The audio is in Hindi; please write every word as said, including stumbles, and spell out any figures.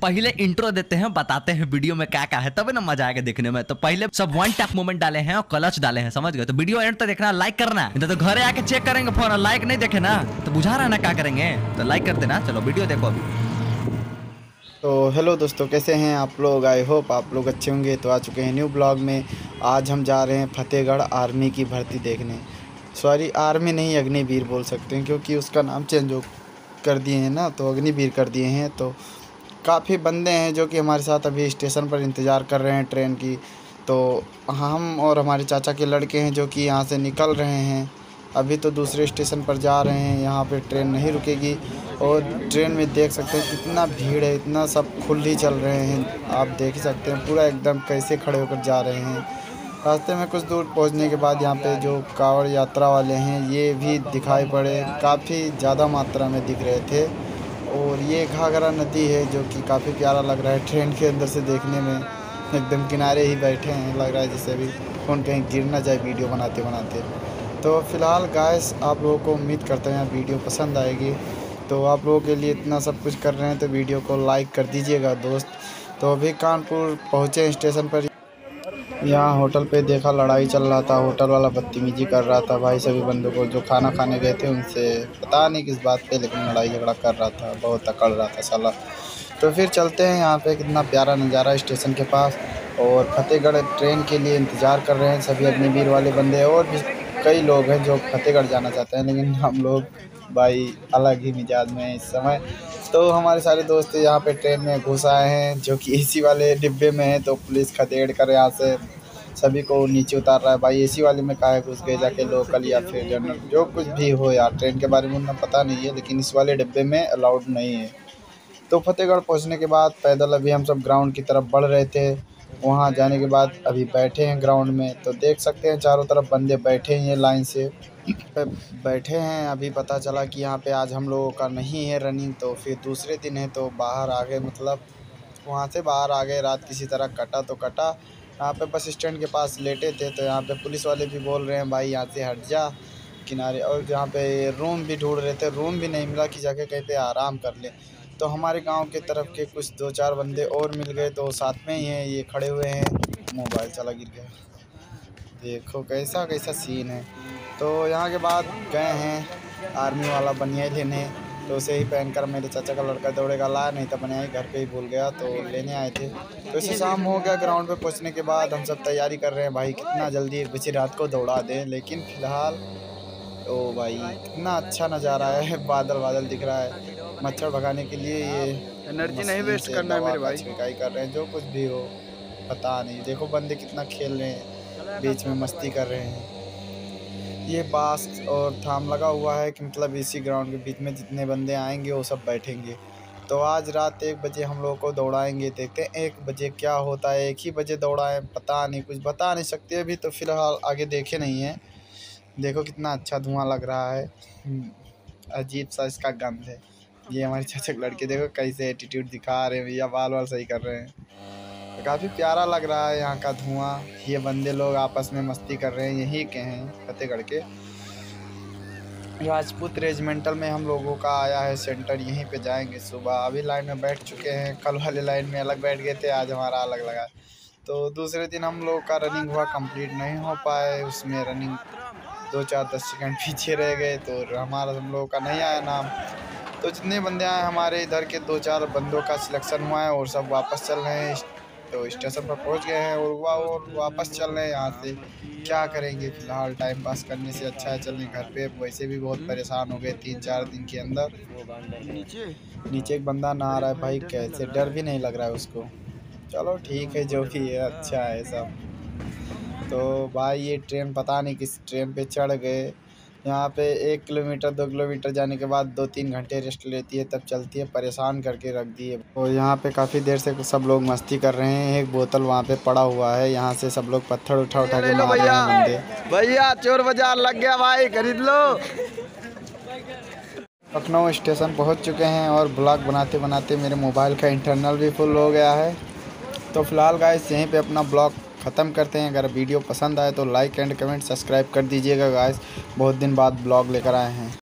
पहले इंट्रो देते हैं, बताते हैं वीडियो में क्या क्या है, तब ना मजा आएगा देखने में। तो पहले सब वन टैप मूवमेंट डाले हैं और क्लच डाले हैं, समझ गए? तो वीडियो एंड तक देखना, लाइक करना, नहीं तो घरे आके चेक करेंगे फोन, लाइक नहीं देखे ना तो बुझा रहा ना क्या करेंगे। तो लाइक कर देना। चलो वीडियो देखो अभी। तो हेलो दोस्तों, कैसे हैं आप लोग? आई होप आप लोग अच्छे होंगे। तो आ चुके हैं न्यू ब्लॉग में। आज हम जा रहे हैं फतेहगढ़ आर्मी की भर्ती देखने। सॉरी, आर्मी नहीं, अग्निवीर बोल सकते हैं, क्योंकि उसका नाम चेंज हो कर दिए हैं ना, तो अग्निवीर कर दिए हैं। तो काफ़ी बंदे हैं जो कि हमारे साथ अभी स्टेशन पर इंतज़ार कर रहे हैं ट्रेन की। तो हम और हमारे चाचा के लड़के हैं जो कि यहाँ से निकल रहे हैं, अभी तो दूसरे स्टेशन पर जा रहे हैं। यहाँ पे ट्रेन नहीं रुकेगी। और ट्रेन में देख सकते हैं कितना भीड़ है, इतना सब खुल ही चल रहे हैं। आप देख ही सकते हैं पूरा एकदम कैसे खड़े होकर जा रहे हैं। रास्ते में कुछ दूर पहुंचने के बाद यहाँ पे जो कांवड़ यात्रा वाले हैं ये भी दिखाई पड़े, काफ़ी ज़्यादा मात्रा में दिख रहे थे। और ये घाघरा नदी है जो कि काफ़ी प्यारा लग रहा है ट्रेन के अंदर से देखने में। एकदम किनारे ही बैठे हैं, लग रहा है जैसे भी फ़ोन कहीं गिर ना जाए वीडियो बनाते बनाते। तो फ़िलहाल गाइस, आप लोगों को उम्मीद करते हैं वीडियो पसंद आएगी। तो आप लोगों के लिए इतना सब कुछ कर रहे हैं तो वीडियो को लाइक कर दीजिएगा दोस्त। तो अभी कानपुर पहुँचे स्टेशन पर। यहाँ होटल पे देखा लड़ाई चल रहा था, होटल वाला बदतमीजी कर रहा था भाई सभी बंदों को जो खाना खाने गए थे उनसे, पता नहीं किस बात पे, लेकिन लड़ाई झगड़ा कर रहा था, बहुत अकड़ रहा था साला। तो फिर चलते हैं। यहाँ पे कितना प्यारा नज़ारा स्टेशन के पास, और फतेहगढ़ ट्रेन के लिए इंतज़ार कर रहे हैं सभी अग्निवीर वाले बंदे। और भी कई लोग हैं जो फतेहगढ़ जाना चाहते हैं, लेकिन हम लोग भाई अलग ही मिजाज में हैं इस समय। तो हमारे सारे दोस्त यहाँ पे ट्रेन में घुस आए हैं जो कि एसी वाले डिब्बे में हैं। तो पुलिस खदेड़ कर यहाँ से सभी को नीचे उतार रहा है। भाई एसी वाले में काहे घुस गए, जाके लोकल या फिर जनरल, जो कुछ भी हो यार, ट्रेन के बारे में उतना पता नहीं है, लेकिन इस वाले डिब्बे में अलाउड नहीं है। तो फतेहगढ़ पहुँचने के बाद पैदल अभी हम सब ग्राउंड की तरफ बढ़ रहे थे। वहाँ जाने के बाद अभी बैठे हैं ग्राउंड में, तो देख सकते हैं चारों तरफ बंदे बैठे हैं लाइन से बैठे हैं। अभी पता चला कि यहाँ पे आज हम लोगों का नहीं है रनिंग, तो फिर दूसरे दिन है तो बाहर आ गए, मतलब वहाँ से बाहर आ गए। रात किसी तरह कटा तो कटा। यहाँ पे बस स्टैंड के पास लेटे थे, तो यहाँ पे पुलिस वाले भी बोल रहे हैं भाई यहाँ से हट जा किनारे। और जहाँ पे रूम भी ढूंढ रहे थे, रूम भी नहीं मिला कि जाके कहीं पे आराम कर ले। तो हमारे गांव के तरफ के कुछ दो चार बंदे और मिल गए, तो साथ में ही हैं, ये खड़े हुए हैं। मोबाइल चला गिर गया, देखो कैसा कैसा सीन है। तो यहाँ के बाद गए हैं आर्मी वाला बनियाई लेने, तो उसे ही पहनकर मेरे चाचा का लड़का दौड़ेगा ला, नहीं तो बनियाई घर पे ही भूल गया, तो लेने आए थे। तो इसे शाम हो गया। ग्राउंड पे पहुँचने के बाद हम सब तैयारी कर रहे हैं भाई कितना जल्दी एक बजे रात को दौड़ा दें। लेकिन फ़िलहाल ओ भाई कितना अच्छा नज़ारा है, बादल बादल दिख रहा है। मच्छर भगाने के लिए ये एनर्जी नहीं वेस्ट करना है मेरे भाई, छिड़काई कर रहे हैं, जो कुछ भी हो पता नहीं। देखो बंदे कितना खेल रहे हैं, बीच में मस्ती कर रहे हैं। ये बांस और थाम लगा हुआ है कि मतलब इसी ग्राउंड के बीच में जितने बंदे आएंगे वो सब बैठेंगे। तो आज रात एक बजे हम लोगों को दौड़ाएंगे, देखते हैं एक बजे क्या होता है। एक ही बजे दौड़ाएं, पता नहीं, कुछ बता नहीं सकते अभी, तो फिलहाल आगे देखे नहीं है। देखो कितना अच्छा धुआं लग रहा है, अजीब सा इसका गंध है। ये हमारे चाचा के लड़के देखो कैसे एटीट्यूड दिखा रहे हैं, भैया बाल वाल सही कर रहे हैं। तो काफ़ी प्यारा लग रहा है यहाँ का धुआं। ये बंदे लोग आपस में मस्ती कर रहे हैं, यहीं के हैं फतेहगढ़ के। राजपूत रेजिमेंटल में हम लोगों का आया है सेंटर, यहीं पे जाएंगे सुबह। अभी लाइन में बैठ चुके हैं, कल वाले लाइन में अलग बैठ गए थे, आज हमारा अलग लगा। तो दूसरे दिन हम लोग का रनिंग हुआ, कंप्लीट नहीं हो पाए, उसमें रनिंग दो चार दस सेकंड पीछे रह गए, तो हमारा हम लोगों का नहीं आया नाम। तो जितने बंदे आए हमारे इधर के दो चार बंदों का सिलेक्शन हुआ है और सब वापस चल रहे हैं। तो स्टेशन पर पहुंच गए हैं और वा और वापस चल रहे हैं यहाँ से। क्या करेंगे, फ़िलहाल टाइम पास करने से अच्छा है चलने घर पे। वैसे भी बहुत परेशान हो गए तीन चार दिन के अंदर। नीचे नीचे एक बंदा नहा रहा है भाई, कैसे डर भी नहीं लग रहा है उसको। चलो ठीक है, जो भी है अच्छा है सब। तो भाई ये ट्रेन पता नहीं किस ट्रेन पे चढ़ गए। यहाँ पे एक किलोमीटर दो किलोमीटर जाने के बाद दो तीन घंटे रेस्ट लेती है, तब चलती है। परेशान करके रख दी है। और यहाँ पे काफ़ी देर से सब लोग मस्ती कर रहे हैं। एक बोतल वहाँ पे पड़ा हुआ है, यहाँ से सब लोग पत्थर उठा उठा के मार रहे हैं बंदे। भैया चोर बाजार लग गया भाई, खरीद लो। लखनऊ स्टेशन पहुँच चुके हैं और ब्लॉग बनाते बनाते मेरे मोबाइल का इंटरनल भी फुल हो गया है। तो फिलहाल गाइस यहीं पे अपना ब्लॉग ख़त्म करते हैं। अगर वीडियो पसंद आए तो लाइक एंड कमेंट सब्सक्राइब कर दीजिएगा गाइस। बहुत दिन बाद ब्लॉग लेकर आए हैं।